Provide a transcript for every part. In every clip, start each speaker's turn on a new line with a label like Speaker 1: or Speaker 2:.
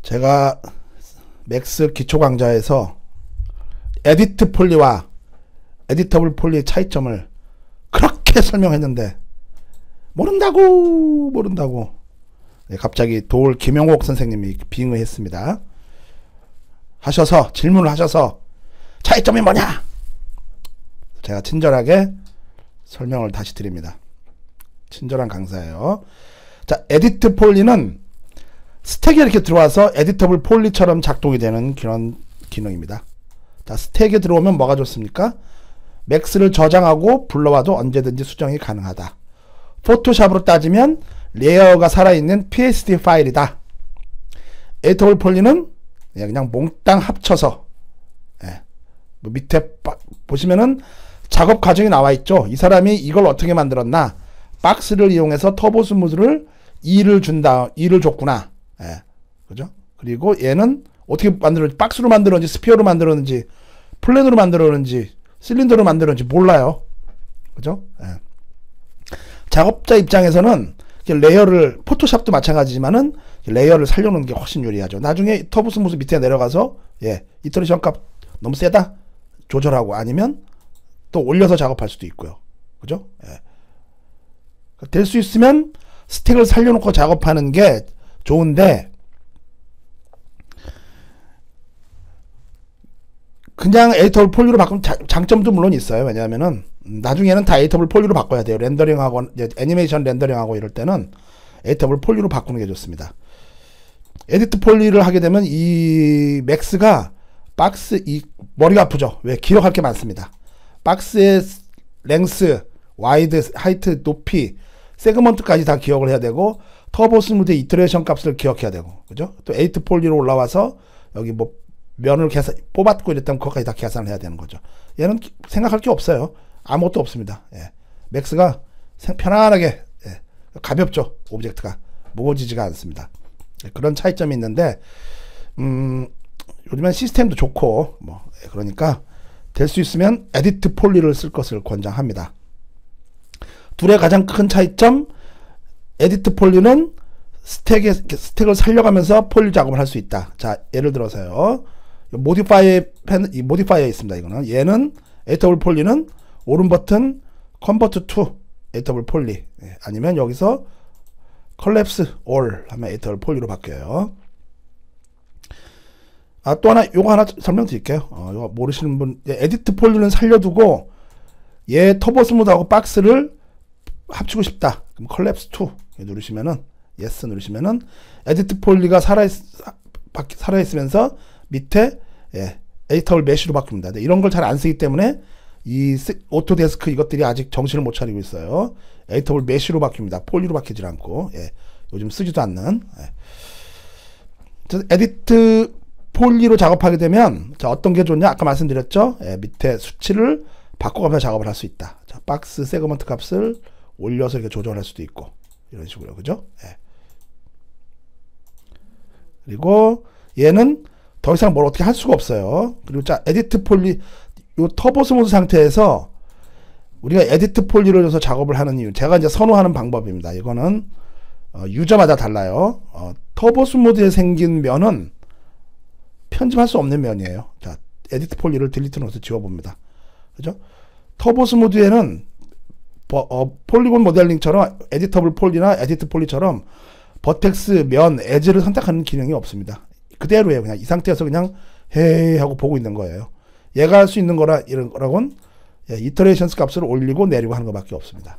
Speaker 1: 제가 맥스 기초 강좌에서 에디트 폴리와 에디터블 폴리의 차이점을 그렇게 설명했는데 모른다고 네, 갑자기 도울 김용옥 선생님이 빙의했습니다. 하셔서 질문을 하셔서 차이점이 뭐냐? 제가 친절하게 설명을 다시 드립니다. 친절한 강사예요. 자, 에디트 폴리는 스택에 이렇게 들어와서 에디터블 폴리처럼 작동이 되는 그런 기능입니다. 자, 스택에 들어오면 뭐가 좋습니까? 맥스를 저장하고 불러와도 언제든지 수정이 가능하다. 포토샵으로 따지면 레이어가 살아있는 PSD 파일이다. 에디터블 폴리는 그냥 몽땅 합쳐서 뭐 밑에 보시면은 작업 과정이 나와 있죠. 이 사람이 이걸 어떻게 만들었나? 박스를 이용해서 터보 스무드를 2를 줬구나. 그죠? 그리고 얘는 어떻게 만들었는지, 박스로 만들었는지, 스피어로 만들었는지, 플랜으로 만들었는지, 실린더로 만들었는지 몰라요. 그죠? 작업자 입장에서는 레이어를, 포토샵도 마찬가지지만은 레이어를 살려놓는 게 훨씬 유리하죠. 나중에 터보 스무드 밑에 내려가서 이터레이션 값 너무 세다 조절하고, 아니면 또 올려서 작업할 수도 있고요. 그죠? 될 수 있으면 스택을 살려놓고 작업하는 게 좋은데, 그냥 에디터블 폴리로 바꾸면 장점도 물론 있어요. 왜냐하면은 나중에는 다 에디터블 폴리로 바꿔야 돼요. 렌더링하고 애니메이션 렌더링하고 이럴 때는 에디터블 폴리로 바꾸는 게 좋습니다. 에디트 폴리를 하게 되면 이 맥스가 박스, 이 머리가 아프죠. 왜? 기억할 게 많습니다. 박스의 랭스, 와이드, 하이트, 높이, 세그먼트까지 다 기억을 해야 되고, 터보 스무드의 이터레이션 값을 기억해야 되고, 그죠? 또 에디트 폴리로 올라와서 여기 뭐 면을 뽑았고 이랬다면 그것까지 다 계산을 해야 되는 거죠. 얘는 생각할 게 없어요. 아무것도 없습니다. 맥스가 편안하게, 가볍죠. 오브젝트가 무거워지지가 않습니다. 그런 차이점이 있는데, 요즘엔 시스템도 좋고 그러니까 될 수 있으면 에디트 폴리를 쓸 것을 권장합니다. 둘의 가장 큰 차이점, 에디트 폴리는 스택을 살려가면서 폴리 작업을 할 수 있다. 자, 예를 들어서요, 모디파이어에 있습니다. 이거는, 얘는 에디터블 폴리는 오른 버튼 컨버트 투 에디터블 폴리, 아니면 여기서 컬랩스 올 하면 에디터블 폴리로 바뀌어요. 또 하나, 요거 하나 설명드릴게요. 이거 모르시는 분, 에디트 폴리는 살려두고 얘 터보 스무드하고 박스를 합치고 싶다. 그럼 컬랩스 2 누르시면은, 예스 누르시면은 에디트 폴리가 살아있으면서 밑에 에디터블 메쉬로 바뀝니다. 이런 걸 잘 안 쓰기 때문에 이 오토데스크 이것들이 아직 정신을 못 차리고 있어요. 에디터블 메쉬로 바뀝니다. 폴리로 바뀌질 않고, 요즘 쓰지도 않는. 에디트 폴리로 작업하게 되면, 자, 어떤 게 좋냐? 아까 말씀드렸죠? 밑에 수치를 바꿔가면서 작업을 할 수 있다. 자, 박스 세그먼트 값을 올려서 이렇게 조절할 수도 있고, 이런 식으로. 그죠? 그리고 얘는 더 이상 뭘 어떻게 할 수가 없어요. 그리고 자, 에디트 폴리, 요 터보 스무드 상태에서 우리가 에디트 폴리로 해서 작업을 하는 이유, 제가 이제 선호하는 방법입니다. 이거는 유저마다 달라요. 터보 스무드에 생긴 면은 편집할 수 없는 면이에요. 자, 에디트 폴리를 딜리트 넣어서 지워봅니다. 그죠? 터보 스무드에는 폴리곤 모델링처럼 에디터블 폴리나 에디트 폴리처럼 버텍스, 면, 에지를 선택하는 기능이 없습니다. 그대로예요. 그냥 이 상태에서 그냥 헤이 하고 보고 있는 거예요. 얘가 할 수 있는 거라, 이런 거라곤 이터레이션스 값을 올리고 내리고 하는 것밖에 없습니다.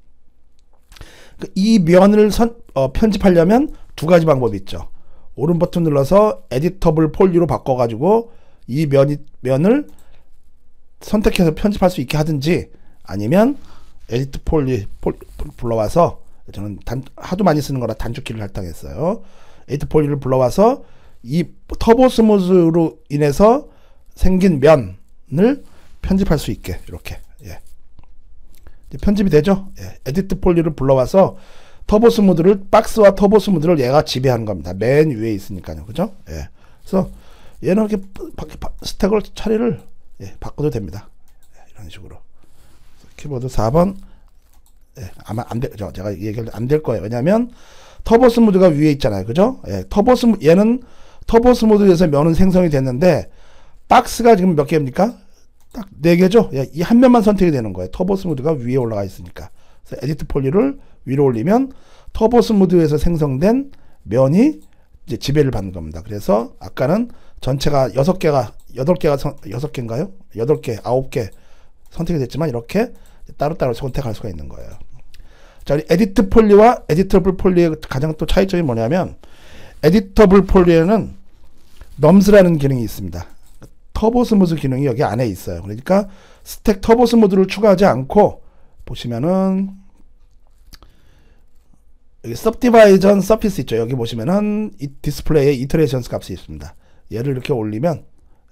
Speaker 1: 이 면을 편집하려면 두 가지 방법이 있죠. 오른 버튼 눌러서 에디터블 폴리로 바꿔가지고 이 면을 선택해서 편집할 수 있게 하든지, 아니면 에디트 폴리 불러와서, 저는 하도 많이 쓰는 거라 단축키를 할당했어요. 에디트 폴리를 불러와서 이 터보 스무드로 인해서 생긴 면을 편집할 수 있게, 이렇게 편집이 되죠. 에디트 폴리를 불러와서 터보 스무드를, 박스와 터보 스무드를 얘가 지배하는 겁니다. 맨 위에 있으니까요. 그죠? 그래서 얘는 이렇게 스택을 처리를 바꿔도 됩니다. 이런 식으로. 키보드 4번. 아마 제가 얘기할 안 될 거예요. 왜냐면 터보 스무드가 위에 있잖아요. 그죠? 터보 스무드, 얘는 터보 스무드에서 면은 생성이 됐는데 박스가 지금 몇 개입니까? 딱 4개죠? 이 한 면만 선택이 되는 거예요. 터보 스무드가 위에 올라가 있으니까. 그래서 에디트 폴리를 위로 올리면 터보 스무드에서 생성된 면이 이제 지배를 받는 겁니다. 그래서 아까는 전체가 6개인가요? 8개, 9개 선택이 됐지만 이렇게 따로따로 선택할 수가 있는 거예요. 자, 에디트 폴리와 에디터블 폴리의 가장 또 차이점이 뭐냐면 에디터블 폴리에는 넘스라는 기능이 있습니다. 터보 스무드 기능이 여기 안에 있어요. 그러니까 스택 터보 스무드를 추가하지 않고 보시면은 여기 subdivision surface 있죠. 여기 보시면은 이 디스플레이에 iterations 값이 있습니다. 얘를 이렇게 올리면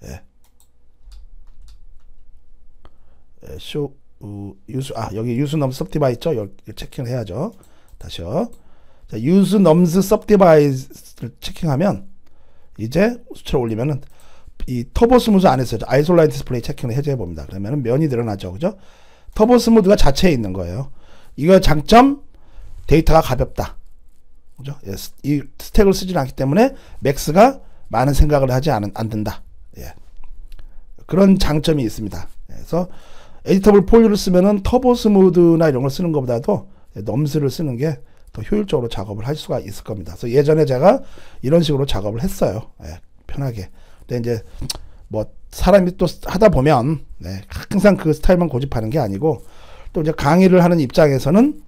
Speaker 1: show 여기 use nums subdivide 있죠. 여기 체킹을 해야죠. 다시요. 자, use nums subdivide를 체킹하면 이제 수치를 올리면은 이 터보 스무드 안에서 아이솔라인 디스플레이 체킹을 해제해 봅니다. 그러면은 면이 늘어나죠. 그죠? 터보 스무드가 자체에 있는 거예요. 이거 장점, 데이터가 가볍다. 그죠? 예, 이 스택을 쓰지 않기 때문에 맥스가 많은 생각을 하지 않는다. 예. 그런 장점이 있습니다. 그래서 에디터블 폴리를 쓰면은 터보 스무드나 이런 걸 쓰는 것보다도 넘스를 쓰는 게 더 효율적으로 작업을 할 수가 있을 겁니다. 그래서 예전에 제가 이런 식으로 작업을 했어요. 예, 편하게. 근데 이제 뭐 사람이 또 하다 보면 항상 그 스타일만 고집하는 게 아니고 또 이제 강의를 하는 입장에서는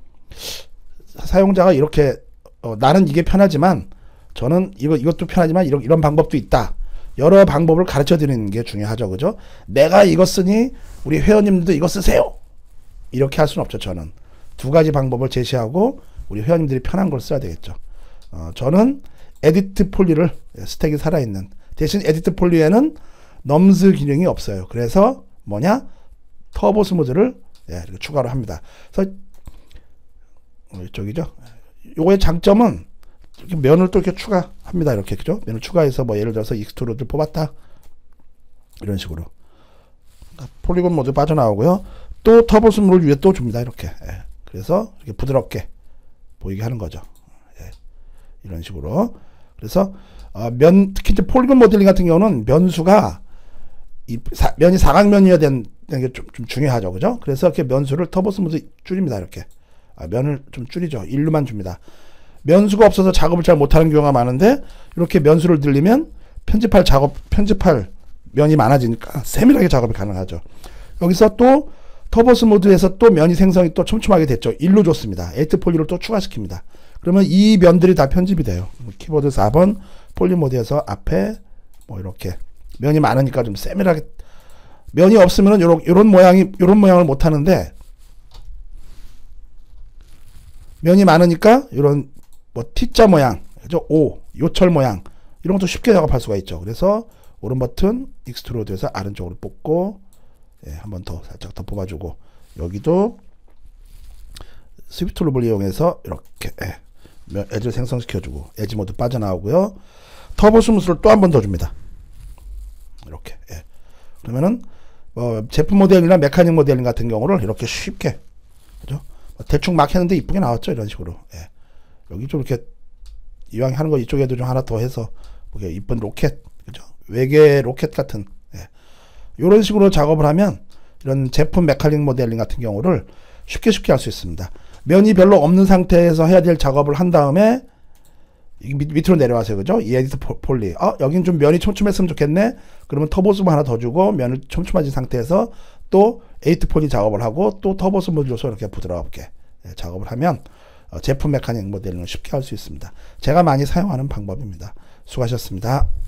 Speaker 1: 사용자가 이렇게 나는 이게 편하지만 저는 이것도 편하지만 이런 방법도 있다. 여러 방법을 가르쳐 드리는 게 중요하죠. 그죠? 내가 이거 쓰니 우리 회원님들도 이거 쓰세요. 이렇게 할 수는 없죠. 저는 두 가지 방법을 제시하고 우리 회원님들이 편한 걸 써야 되겠죠. 저는 에디트 폴리를 스택이 살아있는 대신 에디트 폴리에는 넘스 기능이 없어요. 그래서 뭐냐? 터보 스무드를 이렇게 추가로 합니다. 그래서 이쪽이죠. 요거의 장점은 이렇게 면을 또 이렇게 추가합니다. 이렇게 그죠? 면을 추가해서 뭐 예를 들어서 익스트루드를 뽑았다. 이런 식으로. 폴리곤 모드 빠져나오고요. 또 터보 스무드를 위에 또 줍니다. 이렇게. 그래서 이렇게 부드럽게 보이게 하는 거죠. 이런 식으로. 그래서 특히 이제 폴리곤 모델링 같은 경우는 면수가 면이 사각면이어야 되는 게 좀 중요하죠. 그죠? 그래서 이렇게 면수를 터보 스무드 줄입니다. 이렇게. 면을 좀 줄이죠. 일루만 줍니다. 면수가 없어서 작업을 잘 못하는 경우가 많은데 이렇게 면수를 늘리면 편집할 면이 많아지니까 세밀하게 작업이 가능하죠. 여기서 또 터보 스무드에서 또 면이 생성이 또 촘촘하게 됐죠. 일로 줬습니다. 에디트 폴리를 또 추가시킵니다. 그러면 이 면들이 다 편집이 돼요. 키보드 4번 폴리 모드에서 앞에 뭐 이렇게 면이 많으니까 좀 세밀하게 면이 없으면은 요런 모양을 못 하는데 면이 많으니까 요런 뭐 T자 모양, 그죠? 요철 모양 이런 것도 쉽게 작업할 수가 있죠. 그래서 오른 버튼 익스트루드에서 아래쪽으로 뽑고 한 번 더 살짝 더 뽑아주고 여기도 스위프트 룹을 이용해서 이렇게 엣지를 생성시켜주고 엣지 모드 빠져나오고요. 터보 스무스를 또 한 번 더 줍니다. 이렇게. 그러면은 제품 모델이나 메카닉 모델링 같은 경우를 이렇게 쉽게 그죠? 대충 막 했는데 이쁘게 나왔죠. 이런 식으로. 여기 좀 이렇게 이왕 하는 거 이쪽에도 좀 하나 더 해서 보게 이쁜 로켓 그죠? 외계 로켓 같은 이런 식으로 작업을 하면 이런 제품 메카닉 모델링 같은 경우를 쉽게 할 수 있습니다. 면이 별로 없는 상태에서 해야 될 작업을 한 다음에 밑으로 내려와서요. 그죠? 이 에디트 폴리. 여긴 좀 면이 촘촘했으면 좋겠네. 그러면 터보 스무 하나 더 주고 면을 촘촘해진 상태에서 또 에디트 폴리 작업을 하고 또 터보 스무 줘서 이렇게 부드럽게 작업을 하면 제품 메카닉 모델링을 쉽게 할 수 있습니다. 제가 많이 사용하는 방법입니다. 수고하셨습니다.